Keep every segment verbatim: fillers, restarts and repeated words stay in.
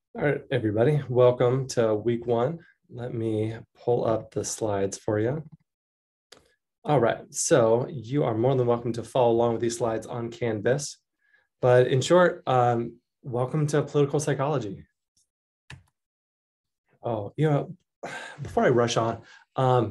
All right, everybody, welcome to week one. Let me pull up the slides for you. All right, so you are more than welcome to follow along with these slides on Canvas. But in short, um, welcome to political psychology. Oh, you know, before I rush on, um,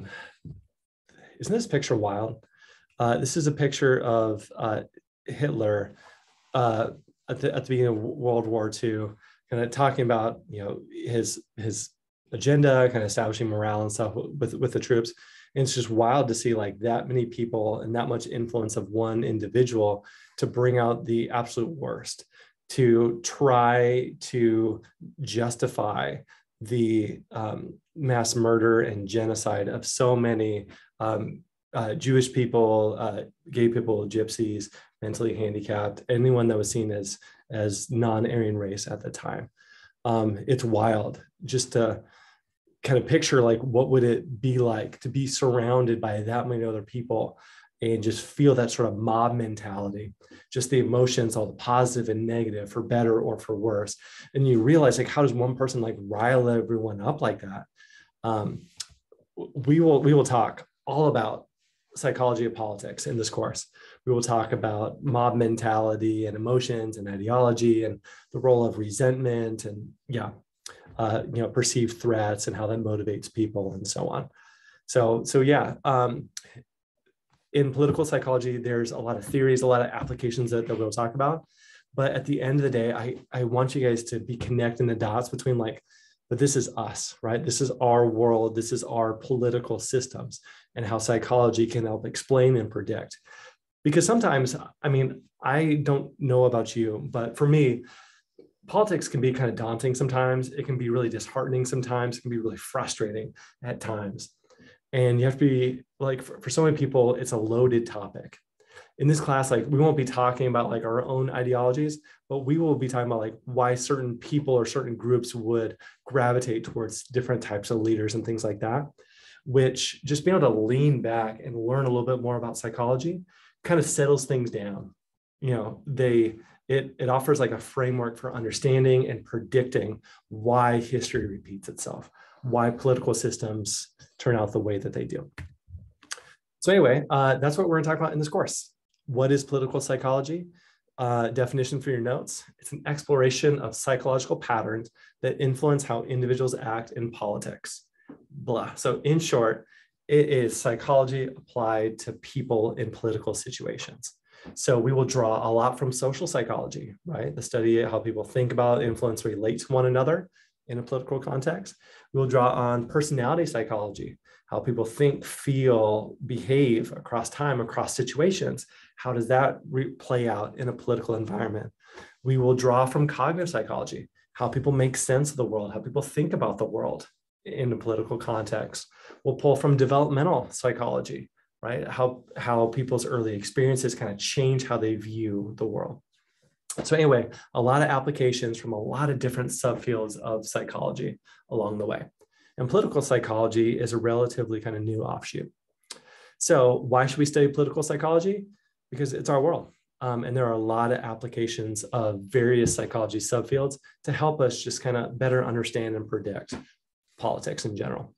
isn't this picture wild? Uh, this is a picture of uh, Hitler uh, at, the, at the beginning of World War Two, kind of talking about you know his his agenda, kind of establishing morale and stuff with with the troops. And it's just wild to see like that many people and that much influence of one individual to bring out the absolute worst, to try to justify the um, mass murder and genocide of so many um, uh, Jewish people, uh, gay people, gypsies, mentally handicapped, anyone that was seen as as non-Aryan race at the time. Um, it's wild just to kind of picture like what would it be like to be surrounded by that many other people and just feel that sort of mob mentality, just the emotions, all the positive and negative, for better or for worse. And you realize like, how does one person like rile everyone up like that? Um, we will we will talk all about psychology of politics in this course. We will talk about mob mentality and emotions and ideology and the role of resentment and yeah, uh, you know, perceived threats and how that motivates people and so on. So so yeah, um, in political psychology, there's a lot of theories, a lot of applications that, that we'll talk about. But at the end of the day, I, I want you guys to be connecting the dots between like, but this is us, right? This is our world. This is our political systems and how psychology can help explain and predict. Because sometimes, I mean, I don't know about you, but for me, politics can be kind of daunting sometimes. It can be really disheartening sometimes. It can be really frustrating at times. And you have to be like, for, for so many people, it's a loaded topic. In this class, like we won't be talking about like our own ideologies, but we will be talking about like why certain people or certain groups would gravitate towards different types of leaders and things like that, which just being able to lean back and learn a little bit more about psychology kind of settles things down. You know, they, it, it offers like a framework for understanding and predicting why history repeats itself, why political systems turn out the way that they do. So anyway, uh, that's what we're going to talk about in this course. What is political psychology? Uh, definition for your notes. It's an exploration of psychological patterns that influence how individuals act in politics. Blah. So in short, it is psychology applied to people in political situations. So we will draw a lot from social psychology, right? The study of how people think about, influence, relate to one another in a political context. We'll draw on personality psychology, how people think, feel, behave across time, across situations. How does that re- play out in a political environment? We will draw from cognitive psychology, how people make sense of the world, how people think about the world in a political context. We'll pull from developmental psychology, right? How, how people's early experiences kind of change how they view the world. So anyway, a lot of applications from a lot of different subfields of psychology along the way. And political psychology is a relatively kind of new offshoot. So why should we study political psychology? Because it's our world. Um, and there are a lot of applications of various psychology subfields to help us just kind of better understand and predict politics in general.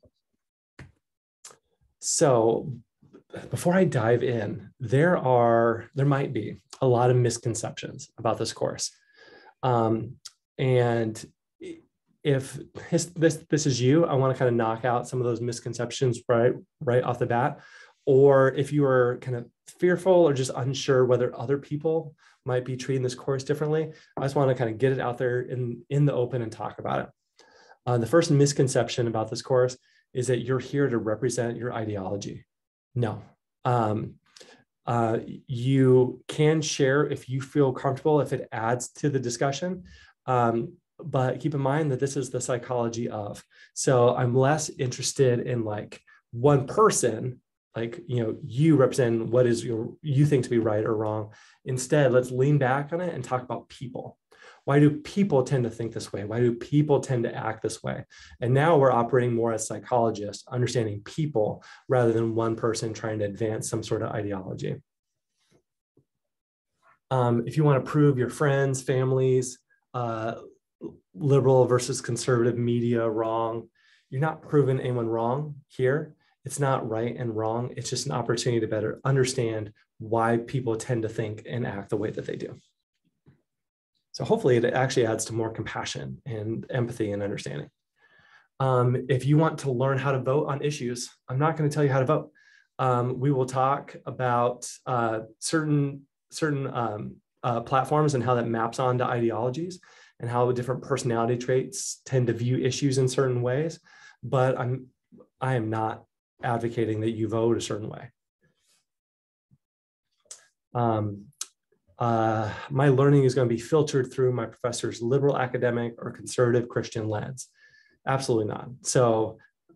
So before I dive in, there are, there might be a lot of misconceptions about this course. Um, and if this, this, this is you, I want to kind of knock out some of those misconceptions right, right off the bat. Or if you are kind of fearful or just unsure whether other people might be treating this course differently, I just want to kind of get it out there in, in the open and talk about it. Uh, the first misconception about this course is that you're here to represent your ideology. No. Um, uh, you can share if you feel comfortable, if it adds to the discussion. Um, but keep in mind that this is the psychology of. So I'm less interested in like one person, like, you know, you represent what is your, you think to be right or wrong. Instead, let's lean back on it and talk about people. Why do people tend to think this way? Why do people tend to act this way? And now we're operating more as psychologists, understanding people rather than one person trying to advance some sort of ideology. Um, if you want to prove your friends, families, uh, liberal versus conservative media wrong. You're not proving anyone wrong here. It's not right and wrong. It's just an opportunity to better understand why people tend to think and act the way that they do. So hopefully it actually adds to more compassion and empathy and understanding. Um, if you want to learn how to vote on issues, I'm not going to tell you how to vote. Um, we will talk about uh, certain, certain um, uh, platforms and how that maps onto ideologies and how different personality traits tend to view issues in certain ways. But I'm, I am not advocating that you vote a certain way. Um, uh, my learning is going to be filtered through my professor's liberal academic or conservative Christian lens. Absolutely not. So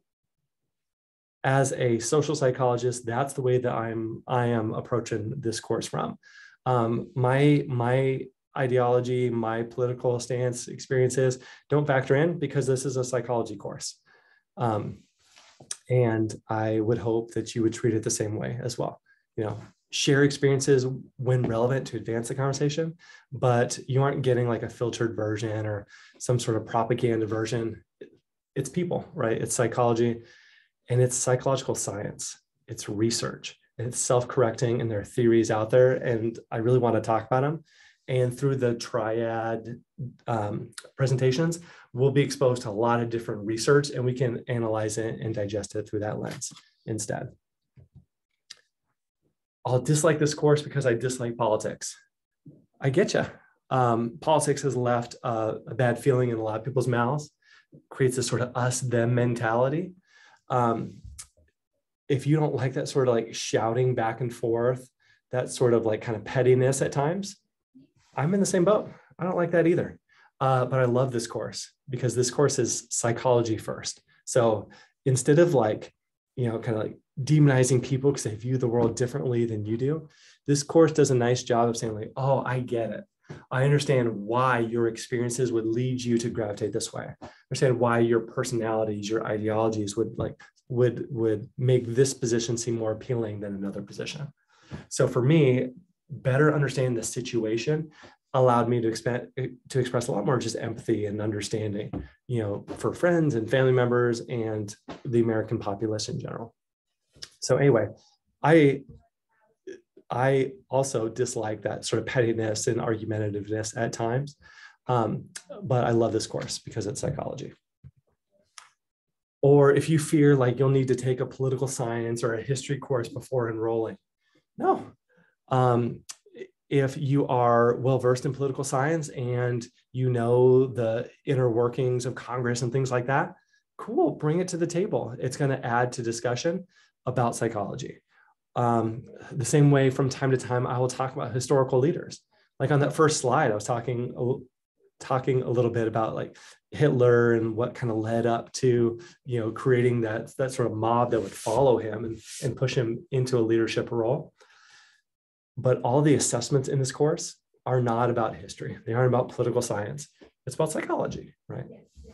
as a social psychologist, that's the way that I'm, I am approaching this course from. Um, my, my ideology, my political stance, experiences don't factor in because this is a psychology course. Um, and I would hope that you would treat it the same way as well. You know, share experiences when relevant to advance the conversation, but you aren't getting like a filtered version or some sort of propaganda version. It's people, right? It's psychology and it's psychological science. It's research and it's self-correcting and there are theories out there. And I really want to talk about them. And through the triad um, presentations, we'll be exposed to a lot of different research and we can analyze it and digest it through that lens instead. I'll dislike this course because I dislike politics. I get you. Um, politics has left uh, a bad feeling in a lot of people's mouths, creates this sort of us, them mentality. Um, if you don't like that sort of like shouting back and forth, that sort of like kind of pettiness at times, I'm in the same boat. I don't like that either. Uh, but I love this course because this course is psychology first. So instead of like, you know, kind of like demonizing people because they view the world differently than you do, this course does a nice job of saying like, oh, I get it. I understand why your experiences would lead you to gravitate this way. I understand why your personalities, your ideologies would like, would, would make this position seem more appealing than another position. So for me, better understanding the situation allowed me to expand, to express a lot more just empathy and understanding, you know, for friends and family members and the American populace in general. So anyway, I, I also dislike that sort of pettiness and argumentativeness at times, um, but I love this course because it's psychology. Or if you fear like you'll need to take a political science or a history course before enrolling, no. Um, if you are well-versed in political science and you know the inner workings of Congress and things like that, cool, bring it to the table. It's going to add to discussion about psychology. Um, the same way from time to time, I will talk about historical leaders. Like on that first slide, I was talking, talking a little bit about like Hitler and what kind of led up to, you know, creating that, that sort of mob that would follow him and, and push him into a leadership role. But all the assessments in this course are not about history. They aren't about political science. It's about psychology, right?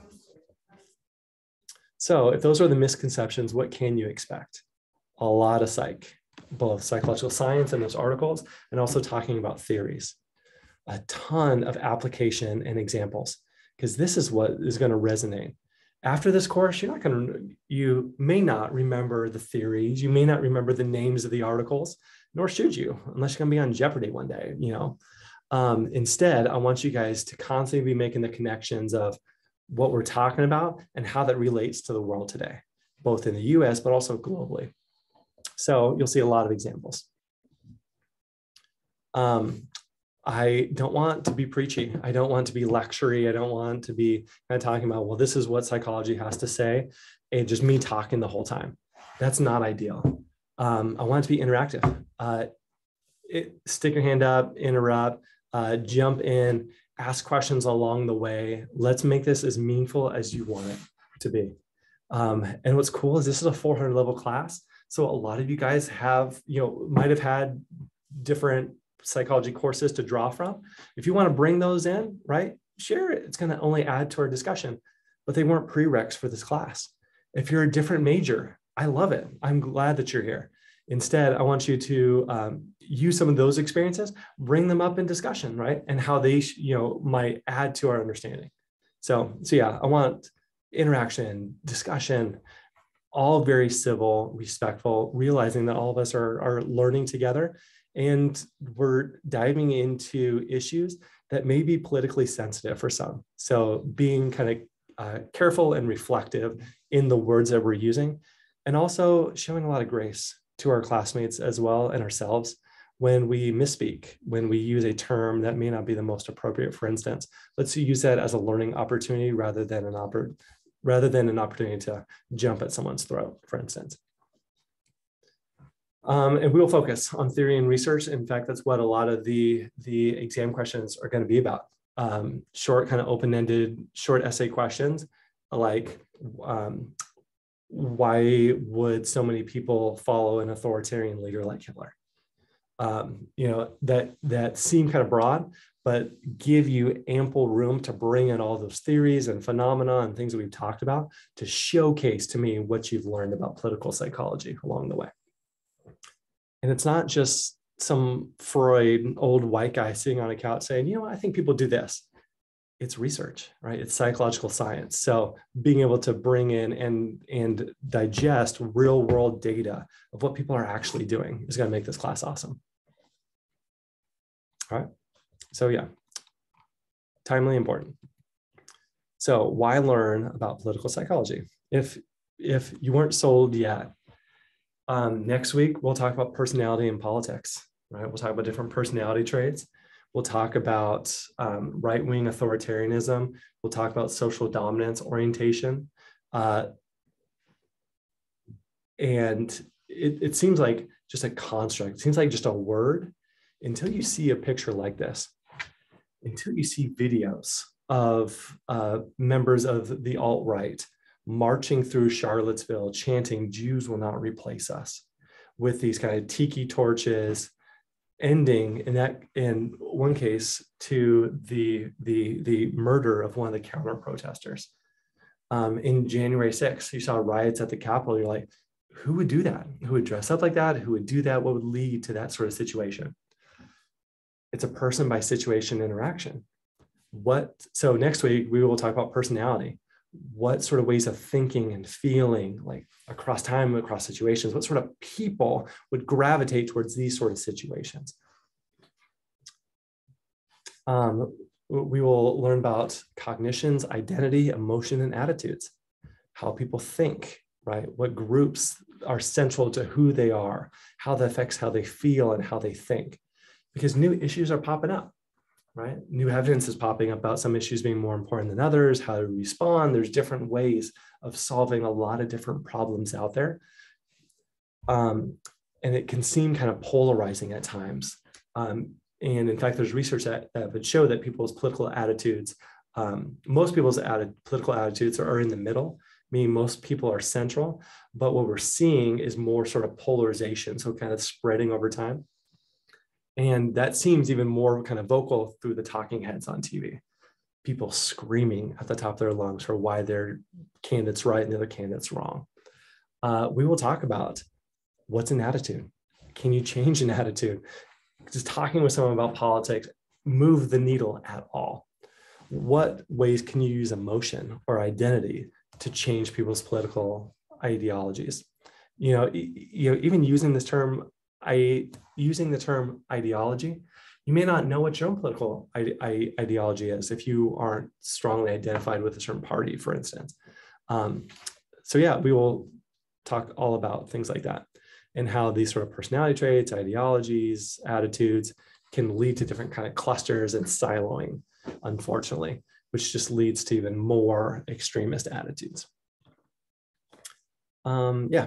So if those are the misconceptions, what can you expect? A lot of psych, both psychological science and those articles, and also talking about theories. A ton of application and examples, because this is what is going to resonate. After this course, you're not going to, you may not remember the theories, you may not remember the names of the articles, nor should you, unless you're going to be on Jeopardy one day, you know. Um, instead, I want you guys to constantly be making the connections of what we're talking about and how that relates to the world today, both in the U S, but also globally. So you'll see a lot of examples. Um, I don't want to be preachy. I don't want to be lectury. I don't want to be kind of talking about, well, this is what psychology has to say, and just me talking the whole time. That's not ideal. Um, I want it to be interactive. Uh, it, stick your hand up, interrupt, uh, jump in, ask questions along the way. Let's make this as meaningful as you want it to be. Um, and what's cool is this is a four hundred level class. So a lot of you guys have, you know, might have had different psychology courses to draw from. If you want to bring those in, right, share it. It's going to only add to our discussion, but they weren't prereqs for this class. If you're a different major, I love it. I'm glad that you're here. Instead, I want you to um, use some of those experiences, bring them up in discussion, right? And how they, you know, might add to our understanding. So, so yeah, I want interaction, discussion, all very civil, respectful, realizing that all of us are, are learning together, and we're diving into issues that may be politically sensitive for some. So being kind of uh, careful and reflective in the words that we're using, and also showing a lot of grace to our classmates as well and ourselves when we misspeak, when we use a term that may not be the most appropriate. For instance, let's use that as a learning opportunity rather than an oppor- rather than an opportunity to jump at someone's throat, for instance. Um, and we will focus on theory and research. In fact, that's what a lot of the, the exam questions are going to be about. Um, short, kind of open-ended, short essay questions like, um, why would so many people follow an authoritarian leader like Hitler? Um, you know, that, that seem kind of broad, but give you ample room to bring in all those theories and phenomena and things that we've talked about to showcase to me what you've learned about political psychology along the way. And it's not just some Freud old white guy sitting on a couch saying, you know, I think people do this. It's research, right? It's psychological science. So being able to bring in and, and digest real world data of what people are actually doing is going to make this class awesome. All right. So yeah, timely, important. So why learn about political psychology? If, if you weren't sold yet, um, next week, we'll talk about personality and politics, right? We'll talk about different personality traits. We'll talk about um, right-wing authoritarianism. We'll talk about social dominance orientation. Uh, and it, it seems like just a construct. It seems like just a word until you see a picture like this, until you see videos of uh, members of the alt-right marching through Charlottesville, chanting, "Jews will not replace us," with these kind of tiki torches, ending in that, in one case, to the, the, the murder of one of the counter protesters. Um, in January sixth, you saw riots at the Capitol. You're like, who would do that? Who would dress up like that? Who would do that? What would lead to that sort of situation? It's a person by situation interaction. What, so next week, we will talk about personality. What sort of ways of thinking and feeling, like across time, across situations, what sort of people would gravitate towards these sort of situations? Um, we will learn about cognitions, identity, emotion, and attitudes, how people think, right? What groups are central to who they are, how that affects how they feel and how they think, because new issues are popping up. Right? New evidence is popping up about some issues being more important than others, how to respond. There's different ways of solving a lot of different problems out there. Um, and it can seem kind of polarizing at times. Um, and in fact, there's research that, that would show that people's political attitudes, um, most people's atti- political attitudes are, are in the middle, meaning most people are central. But what we're seeing is more sort of polarization, so kind of spreading over time. And that seems even more kind of vocal through the talking heads on T V. People screaming at the top of their lungs for why their candidate's right and the other candidate's wrong. Uh, we will talk about what's an attitude. Can you change an attitude? Just talking with someone about politics, move the needle at all? What ways can you use emotion or identity to change people's political ideologies? You know, you know, even using this term, I using the term ideology, you may not know what your own political ide ide ideology is if you aren't strongly identified with a certain party, for instance. Um, so yeah, we will talk all about things like that and how these sort of personality traits, ideologies, attitudes can lead to different kind of clusters and siloing, unfortunately, which just leads to even more extremist attitudes. Um, yeah.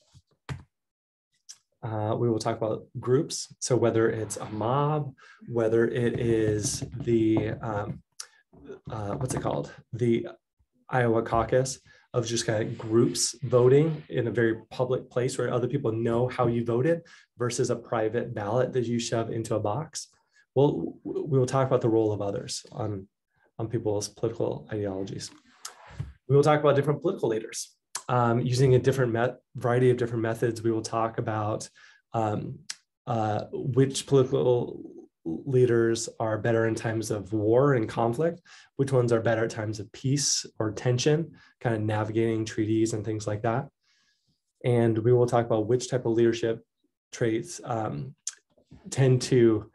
Uh, we will talk about groups. So whether it's a mob, whether it is the, um, uh, what's it called? The Iowa caucus of just kind of groups voting in a very public place where other people know how you voted versus a private ballot that you shove into a box. Well, we will talk about the role of others on, on people's political ideologies. We will talk about different political leaders. Um, using a different variety of different methods, we will talk about um, uh, which political leaders are better in times of war and conflict, which ones are better at times of peace or tension, kind of navigating treaties and things like that. And we will talk about which type of leadership traits um, tend to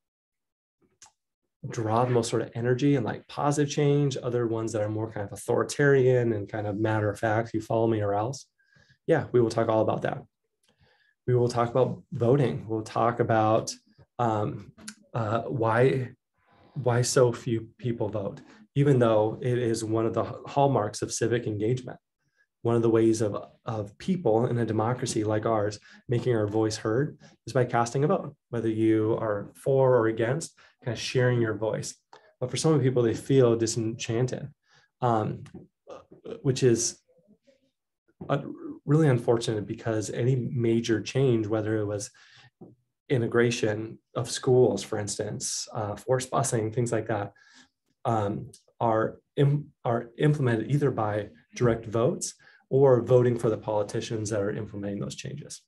draw the most sort of energy and like positive change, other ones that are more kind of authoritarian and kind of matter of fact, you follow me or else. Yeah, we will talk all about that. We will talk about voting. We'll talk about um, uh, why, why so few people vote, even though it is one of the hallmarks of civic engagement. One of the ways of, of people in a democracy like ours making our voice heard is by casting a vote, whether you are for or against, kind of sharing your voice. But for some people, they feel disenchanted, um, which is uh, really unfortunate, because any major change, whether it was integration of schools, for instance, uh, forced busing, things like that, um, are, im are implemented either by direct votes or voting for the politicians that are implementing those changes.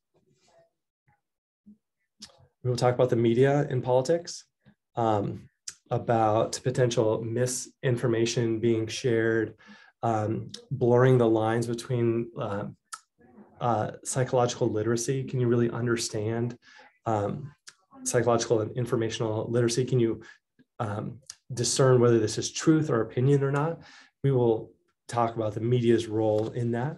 We will talk about the media in politics, um, about potential misinformation being shared, um, blurring the lines between uh, uh, psychological literacy. Can you really understand um, psychological and informational literacy? Can you um, discern whether this is truth or opinion or not? We will talk about the media's role in that.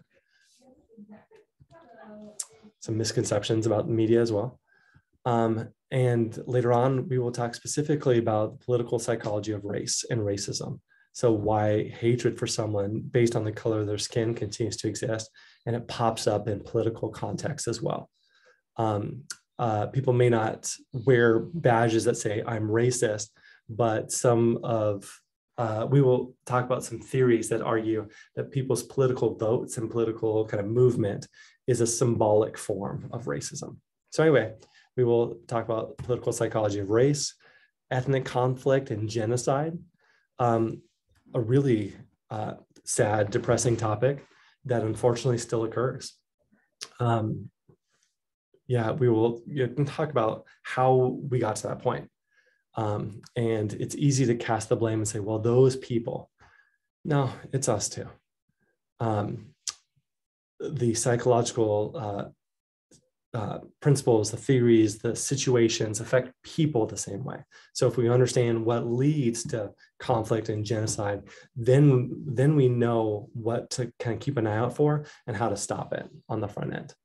Some misconceptions about the media as well. Um, and later on, we will talk specifically about the political psychology of race and racism. So why hatred for someone based on the color of their skin continues to exist, and it pops up in political context as well. Um, uh, people may not wear badges that say I'm racist, but some of Uh, we will talk about some theories that argue that people's political votes and political kind of movement is a symbolic form of racism. So anyway, we will talk about political psychology of race, ethnic conflict, and genocide, um, a really uh, sad, depressing topic that unfortunately still occurs. Um, yeah, we will you know, talk about how we got to that point. Um, and it's easy to cast the blame and say, well, those people. No, it's us too. Um, the psychological uh, uh, principles, the theories, the situations affect people the same way. So if we understand what leads to conflict and genocide, then, then we know what to kind of keep an eye out for and how to stop it on the front end.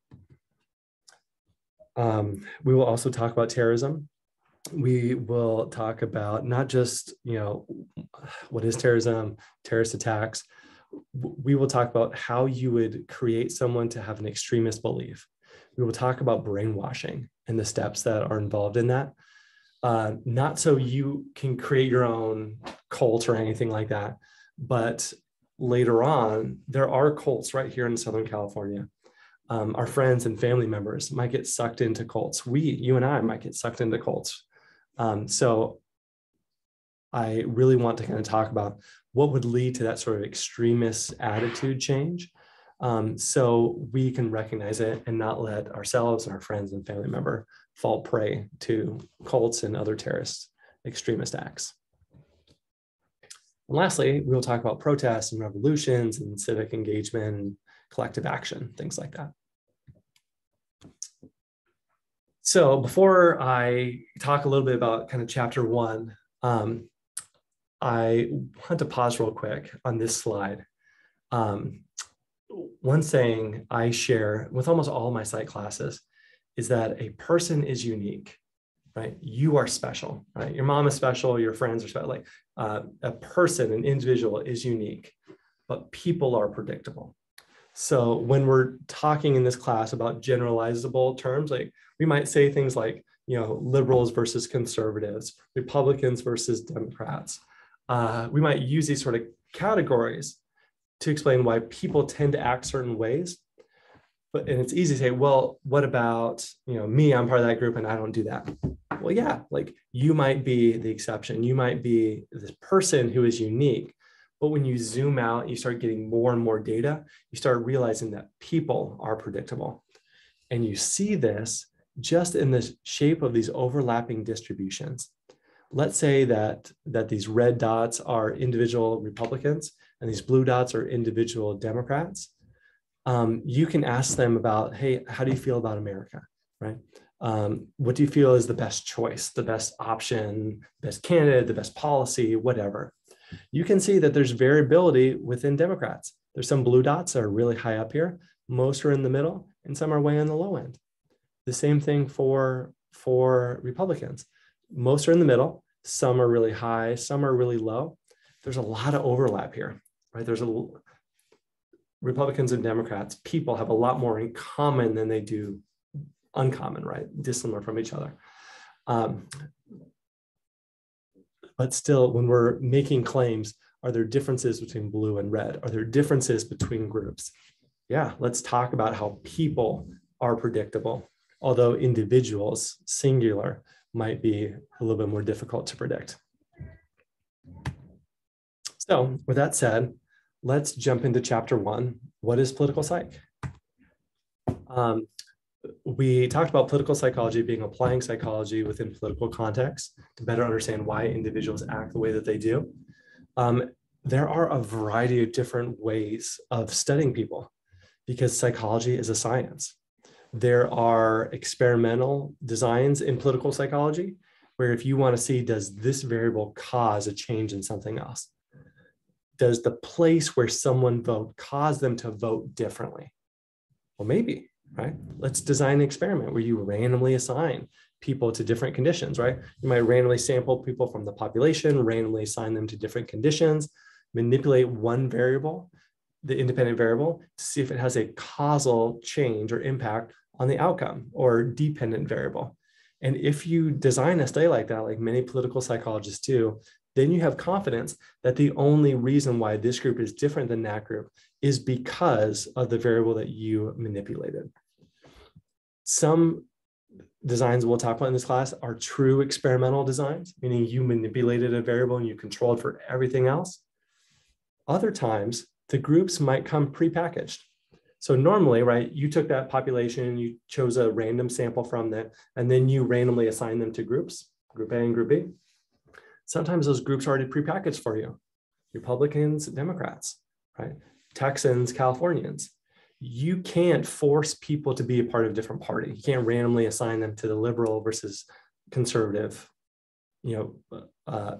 Um, we will also talk about terrorism. We will talk about not just, you know, what is terrorism, terrorist attacks. We will talk about how you would create someone to have an extremist belief. We will talk about brainwashing and the steps that are involved in that. Uh, not so you can create your own cult or anything like that, but later on, there are cults right here in Southern California. Um, our friends and family members might get sucked into cults. We, you and I might get sucked into cults. Um, so I really want to kind of talk about what would lead to that sort of extremist attitude change, um, so we can recognize it and not let ourselves and our friends and family member fall prey to cults and other terrorist extremist acts. And lastly, we'll talk about protests and revolutions and civic engagement and collective action, things like that. So before I talk a little bit about kind of chapter one, um, I want to pause real quick on this slide. Um, one saying I share with almost all my psych classes is that a person is unique, right? You are special, right? Your mom is special, your friends are special. Like uh, a person, an individual is unique, but people are predictable. So when we're talking in this class about generalizable terms, like we might say things like, you know, liberals versus conservatives, Republicans versus Democrats. Uh, we might use these sort of categories to explain why people tend to act certain ways. But, and it's easy to say, well, what about, you know, me, I'm part of that group and I don't do that. Well, yeah, like you might be the exception. You might be this person who is unique. But when you zoom out, you start getting more and more data, you start realizing that people are predictable. And you see this just in the shape of these overlapping distributions. let's say that, that these red dots are individual Republicans and these blue dots are individual Democrats. Um, you can ask them about, hey, how do you feel about America, right? Um, what do you feel is the best choice, the best option, best candidate, the best policy, whatever. You can see that there's variability within Democrats. There's some blue dots that are really high up here. Most are in the middle and some are way on the low end. The same thing for, for Republicans. Most are in the middle. Some are really high, some are really low. There's a lot of overlap here, right? There's a Republicans and Democrats, people have a lot more in common than they do uncommon, right? Dissimilar from each other. Um, but still, when we're making claims, are there differences between blue and red? Are there differences between groups? Yeah, let's talk about how people are predictable, although individuals, singular, might be a little bit more difficult to predict. So with that said, let's jump into chapter one. What is political psych? Um, we talked about political psychology being applying psychology within political context to better understand why individuals act the way that they do. Um, there are a variety of different ways of studying people because psychology is a science. There are experimental designs in political psychology where if you want to see, does this variable cause a change in something else? Does the place where someone vote cause them to vote differently? Well, maybe, right? Let's design an experiment where you randomly assign people to different conditions, right? You might randomly sample people from the population, randomly assign them to different conditions, manipulate one variable, the independent variable, to see if it has a causal change or impact on the outcome or dependent variable. And if you design a study like that, like many political psychologists do, then you have confidence that the only reason why this group is different than that group is because of the variable that you manipulated. Some designs we'll talk about in this class are true experimental designs, meaning you manipulated a variable and you controlled for everything else. Other times, the groups might come prepackaged. So normally, right, you took that population, you chose a random sample from that, and then you randomly assign them to groups, group A and group B. Sometimes those groups are already prepackaged for you. Republicans, Democrats, right? Texans, Californians. You can't force people to be a part of a different party. You can't randomly assign them to the liberal versus conservative, you know, uh,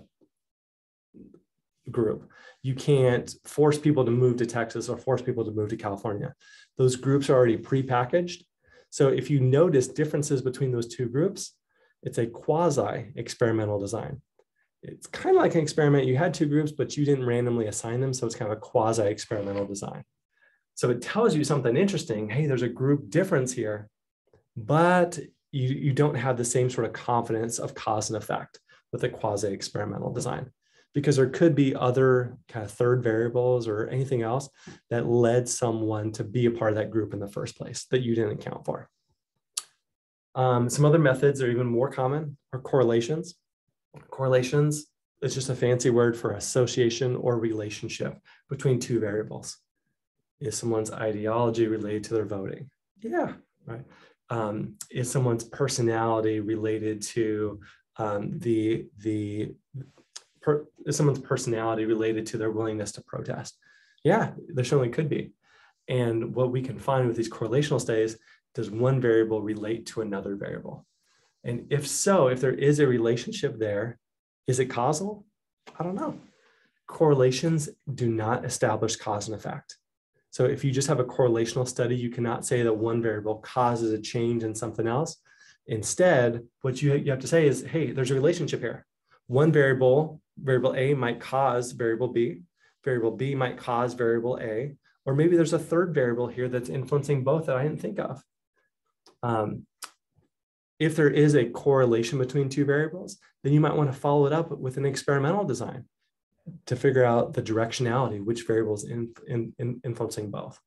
group. You can't force people to move to Texas or force people to move to California. Those groups are already prepackaged. So if you notice differences between those two groups, it's a quasi-experimental design. It's kind of like an experiment. You had two groups, but you didn't randomly assign them. So it's kind of a quasi-experimental design. So it tells you something interesting. Hey, there's a group difference here, but you, you don't have the same sort of confidence of cause and effect with a quasi-experimental design, because there could be other kind of third variables or anything else that led someone to be a part of that group in the first place that you didn't account for. Um, some other methods that are even more common are correlations. Correlations is just a fancy word for association or relationship between two variables. Is someone's ideology related to their voting? Yeah, right. Um, is someone's personality related to um, the, the per, is someone's personality related to their willingness to protest? Yeah, there certainly could be. And what we can find with these correlational studies, does one variable relate to another variable? And if so, if there is a relationship there, is it causal? I don't know. Correlations do not establish cause and effect. So if you just have a correlational study, you cannot say that one variable causes a change in something else. Instead, what you, you have to say is, hey, there's a relationship here. One variable, variable A might cause variable B, variable B might cause variable A, or maybe there's a third variable here that's influencing both that I didn't think of. Um, if there is a correlation between two variables, then you might want to follow it up with an experimental design to figure out the directionality, which variables in, in, in influencing both.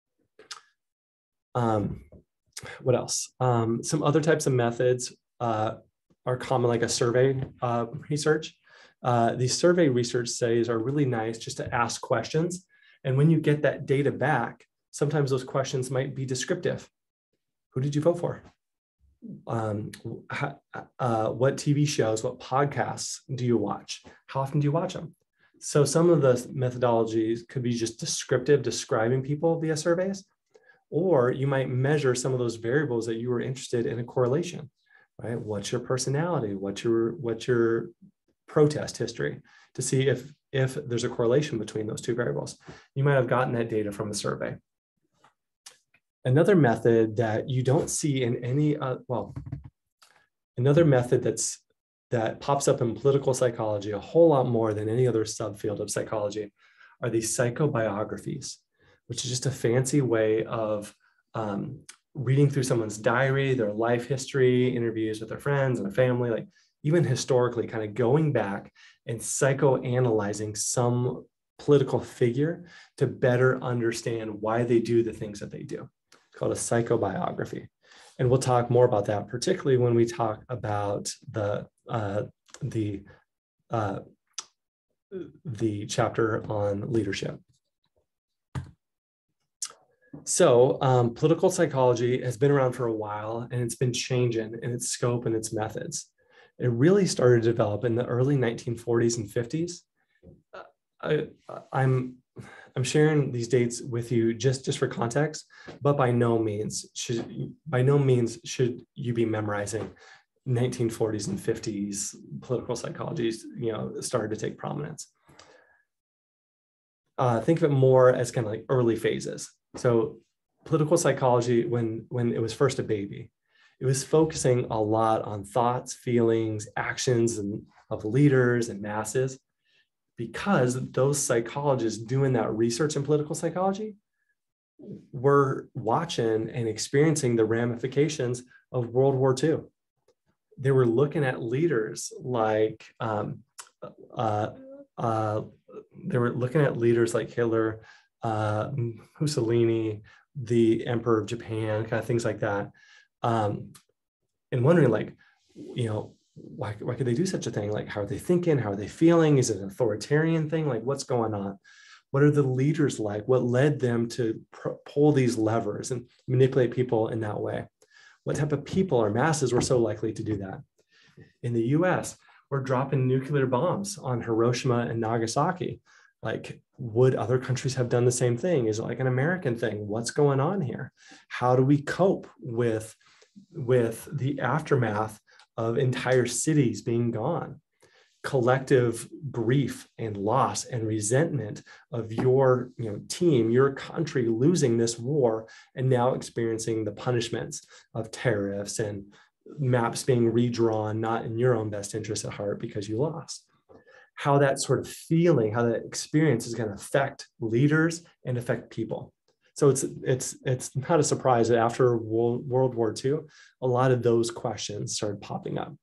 Um, what else? Um, some other types of methods uh, are common, like a survey uh, research. Uh, these survey research studies are really nice just to ask questions. And when you get that data back, sometimes those questions might be descriptive. Who did you vote for? um, uh, what T V shows, what podcasts do you watch? How often do you watch them? So some of the methodologies could be just descriptive, describing people via surveys, or you might measure some of those variables that you were interested in a correlation, right? What's your personality? What's your, what's your protest history, to see if, if there's a correlation between those two variables. You might have gotten that data from a survey. Another method that you don't see in any, uh, well, another method that's that pops up in political psychology a whole lot more than any other subfield of psychology are these psychobiographies, which is just a fancy way of um, reading through someone's diary, their life history, interviews with their friends and family, like even historically, kind of going back and psychoanalyzing some political figure to better understand why they do the things that they do. It's called a psychobiography. And we'll talk more about that, particularly when we talk about the, uh, the, uh, the chapter on leadership. So um, political psychology has been around for a while, and it's been changing in its scope and its methods. It really started to develop in the early nineteen forties and fifties. Uh, I, I'm, I'm sharing these dates with you just, just for context, but by no means should, by no means should you be memorizing nineteen forties and fifties political psychology, you know, started to take prominence. Uh, think of it more as kind of like early phases. So political psychology, when, when it was first a baby, it was focusing a lot on thoughts, feelings, actions and, of leaders and masses, because those psychologists doing that research in political psychology were watching and experiencing the ramifications of World War Two. They were looking at leaders like, um, uh, uh, they were looking at leaders like Hitler, uh, Mussolini, the Emperor of Japan, kind of things like that. Um, and wondering, like, you know, why, why could they do such a thing? Like, how are they thinking? How are they feeling? Is it an authoritarian thing? Like, what's going on? What are the leaders like? What led them to pull these levers and manipulate people in that way? What type of people or masses were so likely to do that? In the U S, we're dropping nuclear bombs on Hiroshima and Nagasaki. Like, would other countries have done the same thing? Is it like an American thing? What's going on here? How do we cope with, with the aftermath of entire cities being gone? Collective grief and loss and resentment of your, you know, team, your country losing this war and now experiencing the punishments of tariffs and maps being redrawn, not in your own best interest at heart because you lost. How that sort of feeling, how that experience is going to affect leaders and affect people. So it's, it's, it's not a surprise that after World, World War Two, a lot of those questions started popping up.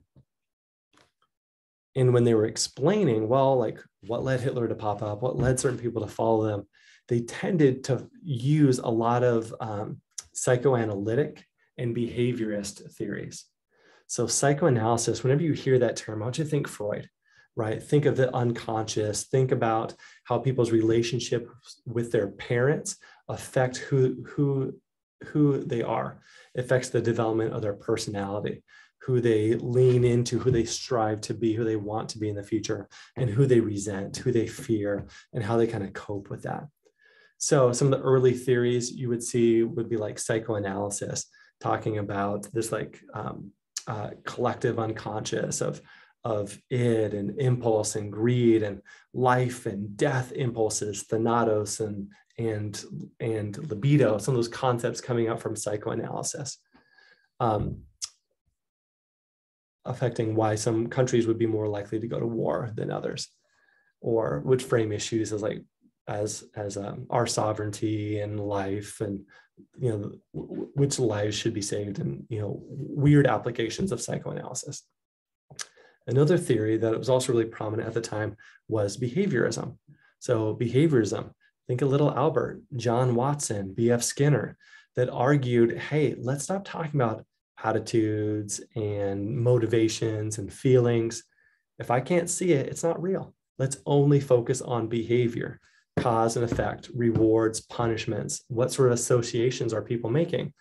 And when they were explaining, well, like what led Hitler to pop up, what led certain people to follow them, they tended to use a lot of um, psychoanalytic and behaviorist theories. So psychoanalysis, whenever you hear that term, I want you to think Freud, right? Think of the unconscious, think about how people's relationship with their parents affect who, who, who they are. It affects the development of their personality, who they lean into, who they strive to be, who they want to be in the future, and who they resent, who they fear, and how they kind of cope with that. So some of the early theories you would see would be like psychoanalysis, talking about this like um, uh, collective unconscious of, of id and impulse and greed and life and death impulses, thanatos and, and, and libido, some of those concepts coming up from psychoanalysis. Um, affecting why some countries would be more likely to go to war than others, or would frame issues as like as as um, our sovereignty and life, and you know w which lives should be saved, and you know weird applications of psychoanalysis. Another theory that was also really prominent at the time was behaviorism. So behaviorism, think of Little Albert, John Watson, B F Skinner, that argued, hey, let's stop talking about attitudes and motivations and feelings. If I can't see it, it's not real. Let's only focus on behavior, cause and effect, rewards, punishments. What sort of associations are people making?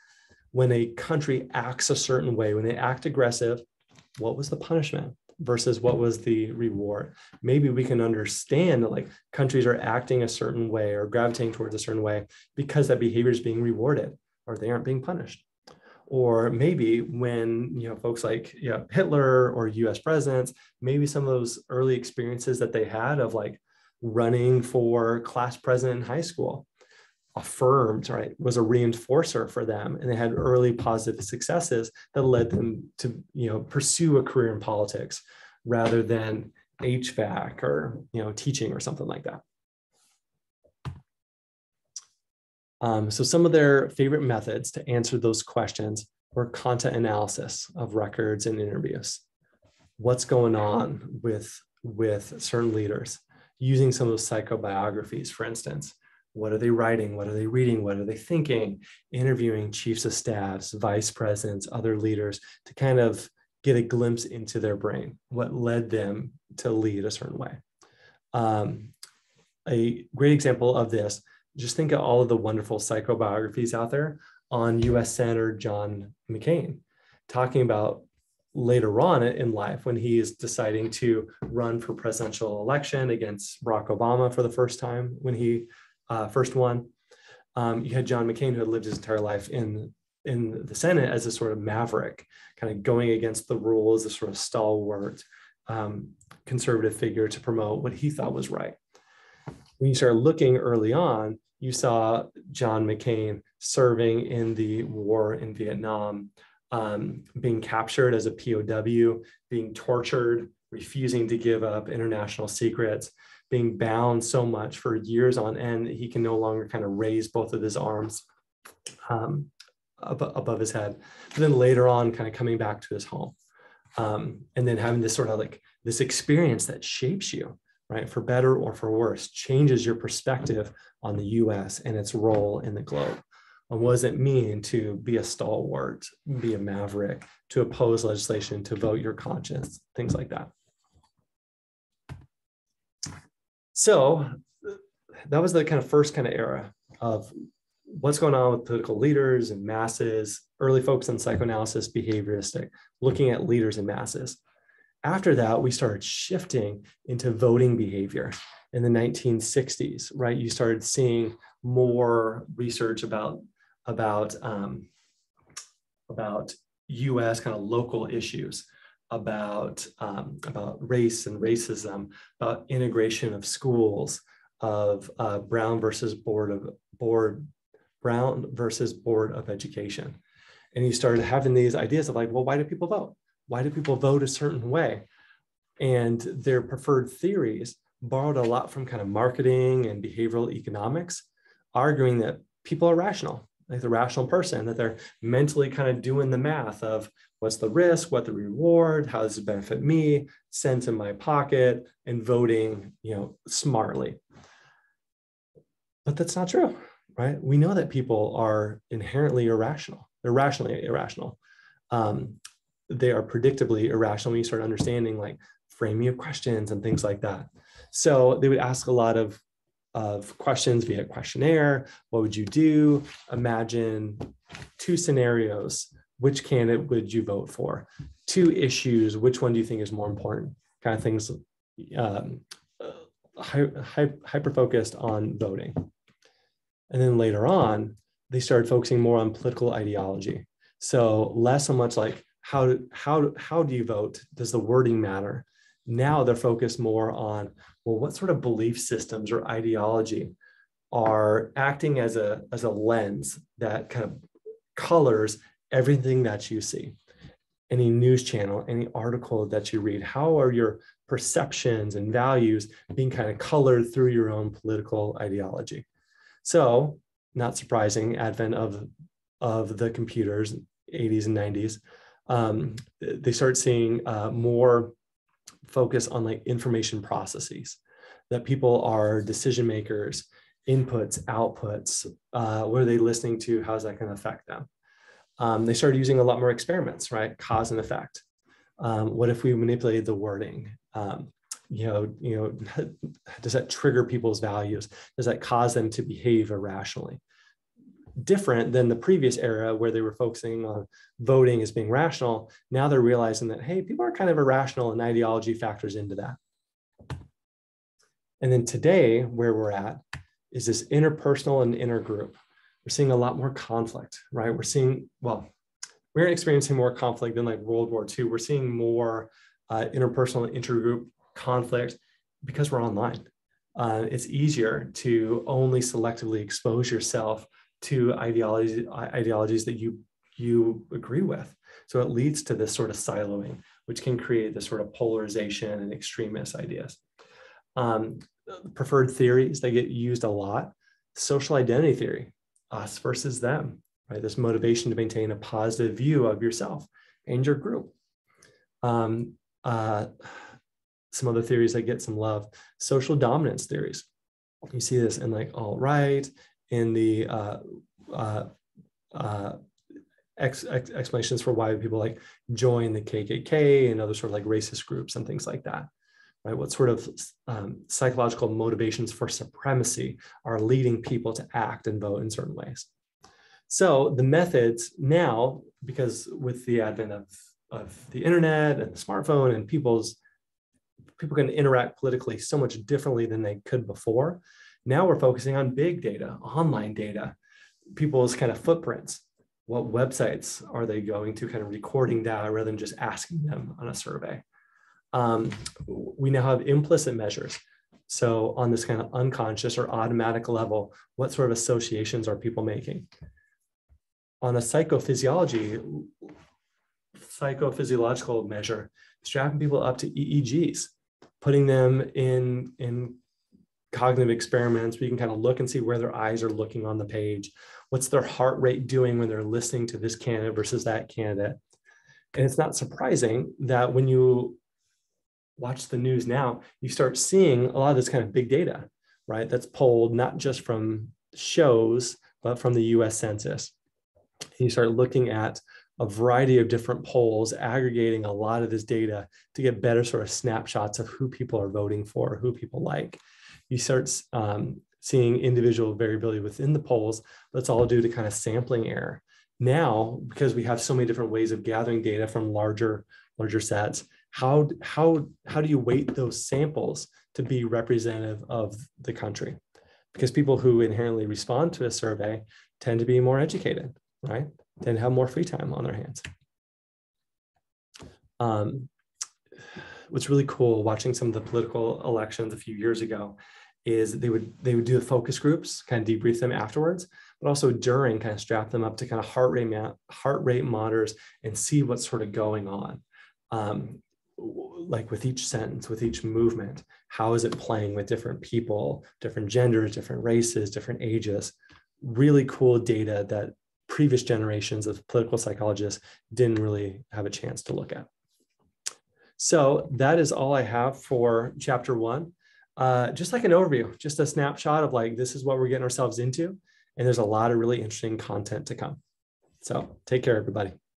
when a country acts a certain way, when they act aggressive, what was the punishment versus what was the reward? Maybe we can understand that like countries are acting a certain way or gravitating towards a certain way because that behavior is being rewarded or they aren't being punished. Or maybe when, you know, folks like, you know, Hitler or U S presidents, maybe some of those early experiences that they had of like running for class president in high school affirmed, right, was a reinforcer for them. And they had early positive successes that led them to, you know, pursue a career in politics rather than H V A C or, you know, teaching or something like that. Um, so some of their favorite methods to answer those questions were content analysis of records and interviews. What's going on with, with certain leaders? Using some of those psychobiographies, for instance. What are they writing? What are they reading? What are they thinking? Interviewing chiefs of staffs, vice presidents, other leaders to kind of get a glimpse into their brain, what led them to lead a certain way. Um, a great example of this, just think of all of the wonderful psychobiographies out there on U S Senator John McCain, talking about later on in life when he is deciding to run for presidential election against Barack Obama for the first time when he uh, first won. Um, you had John McCain, who had lived his entire life in, in the Senate as a sort of maverick, kind of going against the rules, a sort of stalwart um, conservative figure to promote what he thought was right. When you start looking early on, you saw John McCain serving in the war in Vietnam, um, being captured as a P O W, being tortured, refusing to give up international secrets, being bound so much for years on end that he can no longer kind of raise both of his arms um, ab above his head. But then later on, kind of coming back to his home. Um, and then having this sort of like this experience that shapes you, right, for better or for worse, changes your perspective on the U S and its role in the globe. And what does it mean to be a stalwart, be a maverick, to oppose legislation, to vote your conscience, things like that. So that was the kind of first kind of era of what's going on with political leaders and masses, early focus on psychoanalysis, behavioristic, looking at leaders and masses. After that, we started shifting into voting behavior in the nineteen sixties, right? You started seeing more research about, about, um, about U S kind of local issues, about, um, about race and racism, about integration of schools, of uh, Brown versus Board of Board, Brown versus Board of Education. And you started having these ideas of like, well, why do people vote? Why do people vote a certain way? And their preferred theories borrowed a lot from kind of marketing and behavioral economics, arguing that people are rational, like the rational person, that they're mentally kind of doing the math of what's the risk, what the reward, how does it benefit me, cents in my pocket, and voting, you know, smartly. But that's not true, right? We know that people are inherently irrational. They're rationally irrational. Um, they are predictably irrational when you start understanding like framing of questions and things like that. So they would ask a lot of, of questions via questionnaire. What would you do? Imagine two scenarios. Which candidate would you vote for? Two issues. Which one do you think is more important? Kind of things um, hyper-focused on voting. And then later on, they started focusing more on political ideology. So less so much like, how, how, how do you vote? Does the wording matter? Now they're focused more on, well, what sort of belief systems or ideology are acting as a, as a lens that kind of colors everything that you see. Any news channel, any article that you read, how are your perceptions and values being kind of colored through your own political ideology? So, not surprising, advent of, of the computers, eighties and nineties, um, they start seeing uh, more focus on like information processes, that people are decision makers, inputs, outputs, uh, what are they listening to, how's that going to affect them? Um, they started using a lot more experiments, right? Cause and effect. Um, what if we manipulated the wording? Um, you know, you know, does that trigger people's values? Does that cause them to behave irrationally? different than the previous era where they were focusing on voting as being rational. Now they're realizing that, hey, people are kind of irrational and ideology factors into that. And then today, where we're at is this interpersonal and intergroup. We're seeing a lot more conflict, right? We're seeing, well, we're experiencing more conflict than like World War Two. We're seeing more uh, interpersonal and intergroup conflict because we're online. Uh, it's easier to only selectively expose yourself to ideologies, ideologies that you, you agree with. So it leads to this sort of siloing, which can create this sort of polarization and extremist ideas. Um, preferred theories, they get used a lot. Social identity theory, us versus them, right? This motivation to maintain a positive view of yourself and your group. Um, uh, some other theories that get some love, social dominance theories. You see this in like alt-right, in the uh, uh, uh, ex ex explanations for why people like join the K K K and other sort of like racist groups and things like that, right? What sort of um, psychological motivations for supremacy are leading people to act and vote in certain ways. So the methods now, because with the advent of, of the internet and the smartphone and people's, people can interact politically so much differently than they could before. Now we're focusing on big data, online data, people's kind of footprints. What websites are they going to, kind of recording data rather than just asking them on a survey. Um, we now have implicit measures. So on this kind of unconscious or automatic level, what sort of associations are people making? On a psychophysiology, psychophysiological measure, strapping people up to E E Gs, putting them in, in cognitive experiments where you can kind of look and see where their eyes are looking on the page. What's their heart rate doing when they're listening to this candidate versus that candidate? And it's not surprising that when you watch the news now, you start seeing a lot of this kind of big data, right? That's polled not just from shows, but from the U S Census. And you start looking at a variety of different polls, aggregating a lot of this data to get better sort of snapshots of who people are voting for, who people like. You start um, seeing individual variability within the polls. That's all due to kind of sampling error. Now, because we have so many different ways of gathering data from larger, larger sets, how, how, how do you weight those samples to be representative of the country? Because people who inherently respond to a survey tend to be more educated, right? Tend to have more free time on their hands. Um, what's really cool watching some of the political elections a few years ago is they would they would do the focus groups, kind of debrief them afterwards, but also during, kind of strap them up to kind of heart rate heart rate monitors and see what's sort of going on. Um, like with each sentence, with each movement, how is it playing with different people, different genders, different races, different ages? Really cool data that previous generations of political psychologists didn't really have a chance to look at. So that is all I have for chapter one. Uh, just like an overview, just a snapshot of like, this is what we're getting ourselves into. And there's a lot of really interesting content to come. So take care, everybody.